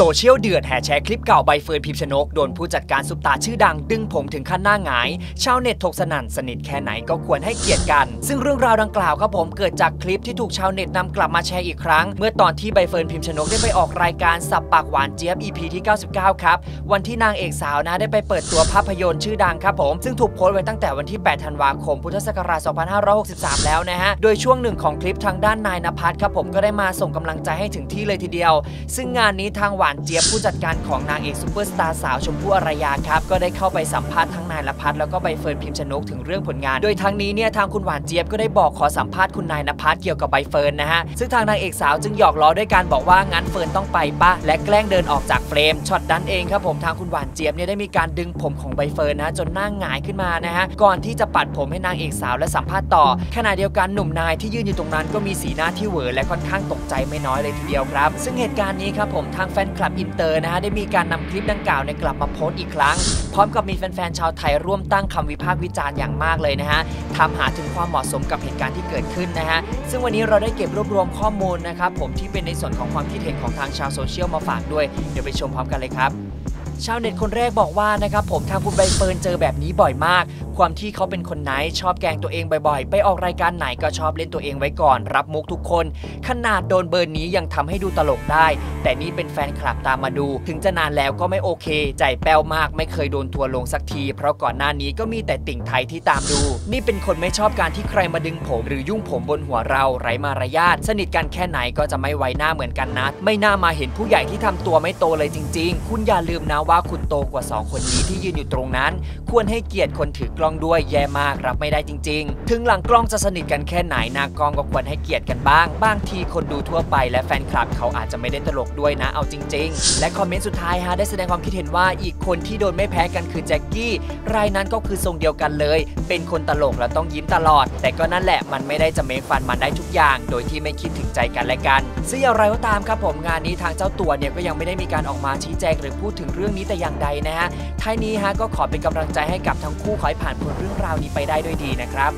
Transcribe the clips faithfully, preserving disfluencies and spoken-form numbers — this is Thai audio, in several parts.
โซเชียลเดือดแห่แชร์คลิปเก่าใบเฟิร์น พิมชนกโดนผู้จัดการซุปตาชื่อดังดึงผมถึงขั้นหน้าหงายชาวเน็ตถกสนั่นสนิทแค่ไหนก็ควรให้เกียรติกันซึ่งเรื่องราวดังกล่าวครับผมเกิดจากคลิปที่ถูกชาวเน็ตนำกลับมาแชร์อีกครั้งเมื่อตอนที่ใบเฟิร์น พิมชนกได้ไปออกรายการสับปากหวานเจี๊ยบ อี พี ที่ เก้าสิบเก้า ครับวันที่นางเอกสาวนะได้ไปเปิดตัวภาพยนตร์ชื่อดังครับผมซึ่งถูกโพสต์ไว้ตั้งแต่วันที่แปดธันวาคมพุทธศักราชสองพันห้าร้อยหกสิบสามแล้วนะฮะโดยช่วงหนึ่งของคลิปทางด้านนายณภัทรครับผมก็ได้มาส่งกำลังใจให้ถึงที่เลยทีเดียวซึ่งงานนี้ทางหวานเจี๊ยบผู้จัดการของนางเอกซุปเปอร์สตาร์สาวชมพู่อารยาครับก็ได้เข้าไปสัมภาษณ์ทั้งนายณภัทรแล้วก็ใบเฟิร์น พิมชนกถึงเรื่องผลงานโดยทั้งนี้เนี่ยทางคุณหวานเจี๊ยบก็ได้บอกขอสัมภาษณ์คุณนายณภัทรเกี่ยวกับใบเฟิร์นนะฮะซึ่งทางนางเอกสาวจึงหยอกล้อด้วยการบอกว่างั้นเฟิร์นต้องไปป่ะและแกล้งเดินออกจากเฟรมช็อตนั้นเองครับผมทางคุณหวานเจี๊ยบเนี่ยได้มีการดึงผมของใบเฟิร์นนะจนหน้าหงายขึ้นมานะฮะก่อนที่จะปัดผมให้นางเอกสาวและสัมภาษณ์ต่อขณะเดียวกันหนุ่มนายที่ยืนอยู่ตรงนั้นก็มีสีหน้าที่เหวอและค่อนข้างตกใจไม่น้อยเลยทีเดียวครับซึ่งเหตุการณ์นี้ครับผมทางแฟนคลับอินเตอร์นะฮะได้มีการนำคลิปดังกล่าวในกลับมาโพสต์อีกครั้งพร้อมกับมีแฟนๆชาวไทยร่วมตั้งคำวิพากษ์วิจารณ์อย่างมากเลยนะฮะถามหาถึงความเหมาะสมกับเหตุการณ์ที่เกิดขึ้นนะฮะซึ่งวันนี้เราได้เก็บรวบรวมข้อมูลนะครับผมที่เป็นในส่วนของความคิดเห็นของทางชาวโซเชียลมาฝากด้วยเดี๋ยวไปชมพร้อมกันเลยครับชาวเน็ตคนแรกบอกว่านะครับผมทางคุณใบเฟิร์นเจอแบบนี้บ่อยมากความที่เขาเป็นคนไนท์ชอบแกล้งตัวเองบ่อยๆไปออกรายการไหนก็ชอบเล่นตัวเองไว้ก่อนรับมุกทุกคนขนาดโดนเบอร์นี้ยังทำให้ดูตลกได้แต่นี่เป็นแฟนคลับตามมาดูถึงจะนานแล้วก็ไม่โอเคใจแป้วมากไม่เคยโดนทัวร์ลงสักทีเพราะก่อนหน้านี้ก็มีแต่ติ่งไทยที่ตามดูนี่เป็นคนไม่ชอบการที่ใครมาดึงผมหรือยุ่งผมบนหัวเราไร้มารยาทสนิทกันแค่ไหนก็จะไม่ไว้หน้าเหมือนกันนะไม่น่ามาเห็นผู้ใหญ่ที่ทำตัวไม่โตเลยจริงๆคุณอย่าลืมนะว่าคุณโตกว่าสองคนนี้ที่ยืนอยู่ตรงนั้นควรให้เกียรติคนถือกล้องด้วยแย่มากรับไม่ได้จริงๆถึงหลังกล้องจะสนิทกันแค่ไหนหน้ากล้องก็ควรให้เกียรติกันบ้างบางทีคนดูทั่วไปและแฟนคลับเขาอาจจะไม่ได้ตลกด้วยนะเอาจริงๆและคอมเมนต์สุดท้ายฮะได้แสดงความคิดเห็นว่าอีกคนที่โดนไม่แพ้กันคือแจ็คกี้รายนั้นก็คือทรงเดียวกันเลยเป็นคนตลกและต้องยิ้มตลอดแต่ก็นั่นแหละมันไม่ได้จะเมคฟันมันได้ทุกอย่างโดยที่ไม่คิดถึงใจกันและกันซึ่งอย่างไรก็ตามครับผมงานนี้ทางเจ้าตัวเนี่ยก็ยังไม่ได้มีการออกมาชี้แจงหรือพูดถึงเรื่องนี้แต่อย่างใดนะฮะท้ายนี้ฮะก็ขอเป็นกำลังใจให้กับทั้งคู่ขอให้ผ่านพ้นเรื่องราวนี้ไปได้ด้วยดีนะครับ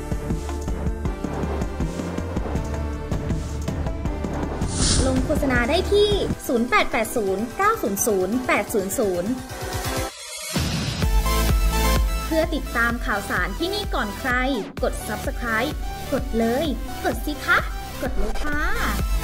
ลงโฆษณาได้ที่ ศูนย์ แปด แปด ศูนย์ เก้า ศูนย์ ศูนย์ แปด ศูนย์ ศูนย์ เพื่อติดตามข่าวสารที่นี่ก่อนใครกด ซับสไครบ์ กดเลยกดสิคะกดเลยค่ะ